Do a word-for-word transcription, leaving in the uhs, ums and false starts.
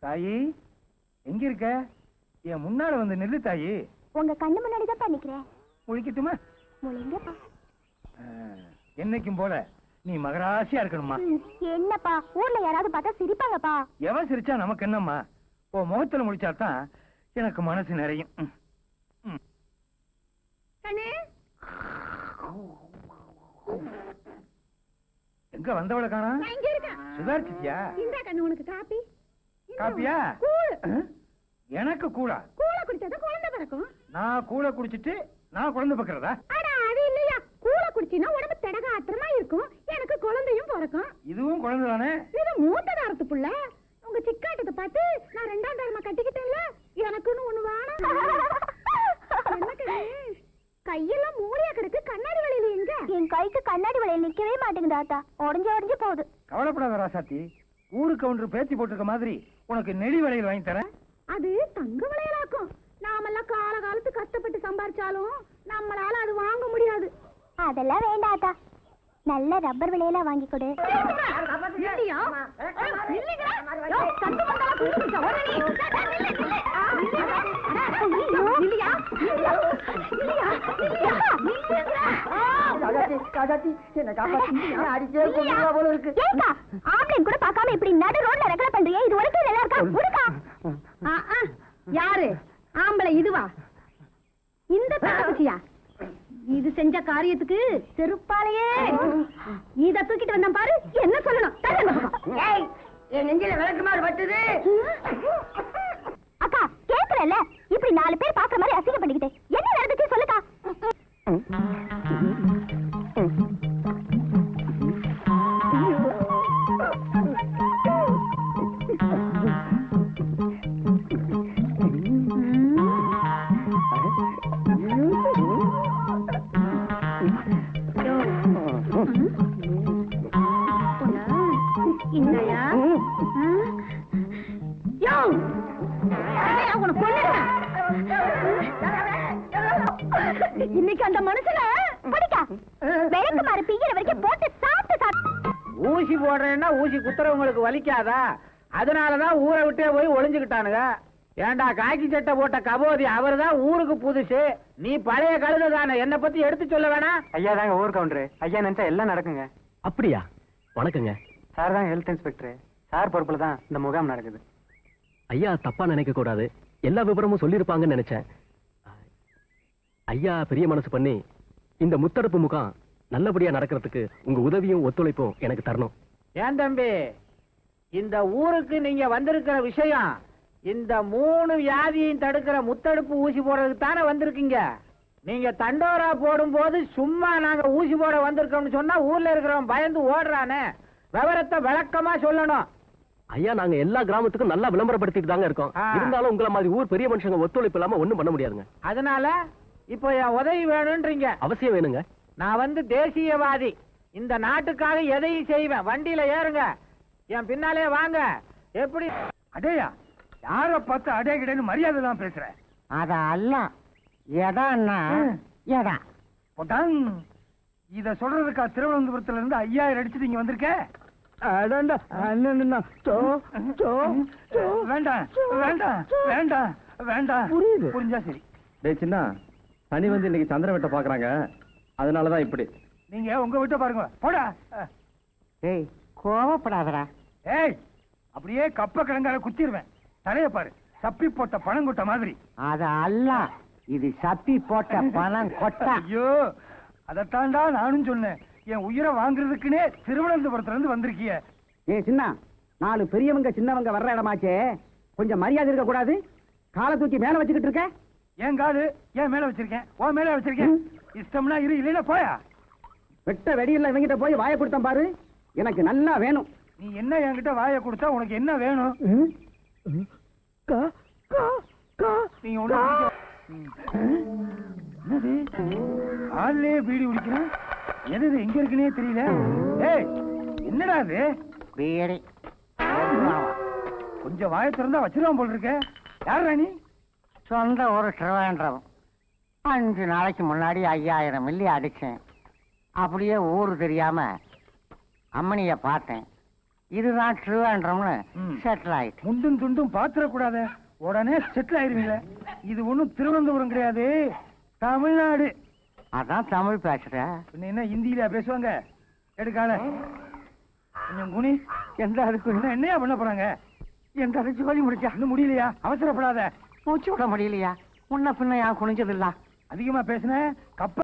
தாயி எங்க இருக்க? என் முன்னால வந்து நில்லு தாயி. உங்க கண்ணு முன்னாடிதான் பண்ணிக்கிறேன். முழிக்கட்டுமா? முழிங்கப்பா. என்னைக்கும் போல நீ மகராசியா இருக்கணுமா? என்னப்பா ஊர்ல யாராவது பார்த்தா சிரிப்பாங்கப்பா. எவன் சிரிச்சா நமக்கு என்னம்மா? ஓ முகத்துல முடிச்சாதான் எனக்கு மனசு நிறையும். எங்க வந்தவளை காணா? சுதாரிச்சியா? இந்த கண்ணு உனக்கு காப்பி. காப்பியா? எனக்கு கூடா? கூழ குடிச்சா குழந்தை பிறக்கும். நான் கூழ குடிச்சிட்டு நான் குழந்தை பிறக்கிறதா? அட அது இல்லையா, கூழ குடிச்சினா உடம்பு தடகாத்திரமா இருக்கும், எனக்கு குழந்தையும் பிறக்கும். இதுவும் குழந்தை தானே? இது மூத்த தாரத்து புள்ள. உங்க சிக்காட்டத்தை பார்த்து நான் ரெண்டாம் தாரமா கட்டிக்கிட்டேன்ல, எனக்குன்னு ஒண்ணு வேணும். கையெல்லாம் மூளையா கிடக்கு, கண்ணாடி வளையல் எங்க? என் கைக்கு கண்ணாடி வளையல் நிக்கவே மாட்டேங்குது தாத்தா, உடஞ்சு உடஞ்சு போகுது. கவலைப்படாத ராசாத்தி, ஊருக்கு ஒன்று பேச்சு போட்டிருக்க மாதிரி உனக்கு நெடி வளையல் வாங்கி தரேன். அது தங்க வளையலாக்கும். நாமெல்லாம் கால காலத்து கஷ்டப்பட்டு சம்பாரிச்சாலும் நம்மளால அது வாங்க முடியாது. அதெல்லாம் வேண்டாத்தா, நல்ல ரப்பர் வளையலா வாங்கி கொடு. கூட பாக்காம இப்படி நடு ரோட்ல ரெக்கல பண்றியா? இது உனக்கு நல்லா இருக்கா? யாரு ஆம்பளை? இதுவா இந்த தங்கச்சியா? இது செஞ்ச காரியத்துக்கு செருப்பாலையே இத தூக்கிட்டு வந்தா பாரு. என்ன சொல்லணும்? என் நெஞ்சில விளக்குமாறு பட்டுது. அக்கா கேக்குறல்ல, இப்படி நாலு பேர் பாக்குற மாதிரி அசிங்க பண்ணிக்கிட்டே என்ன நடந்துச்சு சொல்லுக்கா. இன்னைக்கு அந்த மனுஷன படிக்கா விளக்கு மாறு பிய்யற வரைக்கும் போட்டு சாப்பிட்டு சாப்பிட்டு. ஊசி போடுறேன்னா ஊசி குத்துறவங்களுக்கு வலிக்காதா? அதனாலதான் ஊரை விட்டே போய் ஒளிஞ்சுக்கிட்டானுங்க. ஏண்டா காக்கி சட்டை போட்ட கபோதி அவர் தான் ஊருக்கு புதுசு, நீ பழைய கழுத தானே, என்ன பத்தி எடுத்து சொல்ல வேணாம். ஐயா தாங்க ஊர் கவுண்டரு, ஐயா நினைச்சா எல்லாம் நடக்குங்க. அப்படியா? வணக்கங்க. சார் தான் ஹெல்த் இன்ஸ்பெக்டர், சார் பொறுப்புல தான் இந்த முகாம் நடக்குது. ஐயா தப்பா நினைக்க கூடாது, எல்லா விவரமும் சொல்லிருப்பாங்கன்னு நினைச்சேன். ஐயா பெரிய மனசு பண்ணி இந்த முத்தடுப்பு முகாம் நல்லபடியா நடக்கிறதுக்கு உங்க உதவியும் ஒத்துழைப்பும் எனக்கு தரணும். ஏன் தம்பி, இந்த ஊருக்கு நீங்க வந்திருக்கிற விஷயம் இந்த மூணு வியாதியையும் தடுக்கிற முத்தடுப்பு ஊசி போடுறதுக்கு தானே வந்திருக்கீங்க. நீங்க தண்டோரா போடும் போது சும்மா நாங்க ஊசி போட வந்திருக்கோம்னு சொன்னா ஊர்ல இருக்கிறவன் பயந்து ஓடுறானே. விவரத்தை விளக்கமா சொல்லணும். ஐயா நாங்க எல்லா கிராமத்துக்கும் நல்லா விளம்பரப்படுத்திட்டு தாங்க இருக்கோம். இருந்தாலும் உங்களை மாதிரி ஊர் பெரிய மனுஷங்க ஒத்துழைப்பு இல்லாம ஒண்ணும் பண்ண முடியாதுங்க. அதனால இப்போ என் உதவி வேணும்ன்றீங்க? அவசியம் வேணுங்க. நான் வந்து தேசியவாதி, இந்த நாட்டுக்காக எதையும் செய்வேன். வண்டியில ஏறுங்க, என் பின்னாலே வாங்க. எப்படி? அடேயா, யார பார்த்து அடே கிடையாது மரியாதை தான் பேசுறேன். அத அல்ல எடான்னா எடா போட்டான். இத சொல்றதுக்கா திருவனந்தபுரத்துல இருந்து ஐயாயிரம் அடிச்சுட்டு இங்க வந்திருக்க? வேண்டாம் வேண்டாம் வேண்டாம் வேண்டாம், புரியுது, புரிஞ்சா சரி. டேய் சின்ன, சனி வந்து இன்னைக்கு சந்திர வெட்ட பாக்குறாங்க, அதனாலதான் இப்படி. நீங்க உங்க வீட்டை பாருங்க, போடா. ஏய் கோவப்படாதடா. ஏய் அப்படியே கப்ப கிழங்கால குத்திடுவேன். தலைய பாரு, சப்பி போட்ட பணம் கொட்ட மாதிரி. அத அல்ல, இது சப்பி போட்ட பணம் கொட்ட. ஐயோ, அதத்தாண்டா நானும் சொன்னேன். என் உயிரை வாங்குறதுக்குன்னே திருவனந்தபுரத்துல இருந்து வந்திருக்கிய. ஏ சின்ன, நாலு பெரியவங்க சின்னவங்க வர்ற இடமாச்சே, கொஞ்சம் மரியாதை இருக்க கூடாது? காலை தூக்கி மேல வச்சுக்கிட்டு இருக்க. ஏன் காது ஏன் மேல வச்சிருக்கேன்? ஓ மேல வச்சிருக்கேன். இஷ்டம்னா இரு, இல்லைன்னா போயா. வெட்ட வெடியில் இவங்கிட்ட போய் வாயை கொடுத்தேன் பாரு, எனக்கு நல்லா வேணும். நீ என்ன என்கிட்ட வாயை கொடுத்தா உனக்கு என்ன வேணும்? நீங்க ஒண்ணு என்னது காலையே பீடி குடிக்கிறேன்? எது எங்க இருக்குன்னே தெரியல. ஏய் என்னடா இது? பீடி. கொஞ்சம் வாயை திறந்தா வச்சிருவான் போல் இருக்க. யார் ராணி? சொந்த ஒரு திருவேண்டரம். அஞ்சு நாளைக்கு முன்னாடி ஐயாயிரம் மில்லி அடிச்சேன். அப்படியே ஊரு தெரியாம அம்மனிய பார்த்தேன். இதுதான் ட்ரிவாண்ட்ரம்னு ம். செட்டில் ஆயிட்டு. முண்டும் துண்டும் பாத்திரக்கூடாத, உடனே செட்டில் ஆயிருவீங்களே. இது ஒண்ணும் திருவனந்தபுரம் கிடையாது, தமிழ்நாடு. அதான் தமிழ் பேசுற. பின்ன என்ன ஹிந்தியில பேசுவாங்க? எடுக்காத கொஞ்சம் குனி. எந்த அதுக்கு என்ன என்னையா பண்ண போறாங்க? எந்த அது ஜோலி முடிச்சா இன்னும் முடியலையா? அவசரப்படாத. மூச்சு விட முடியலையா? முன்ன பின்ன ஏன் குனிஞ்சதில்ல? அதிகமா பேசுன கப்ப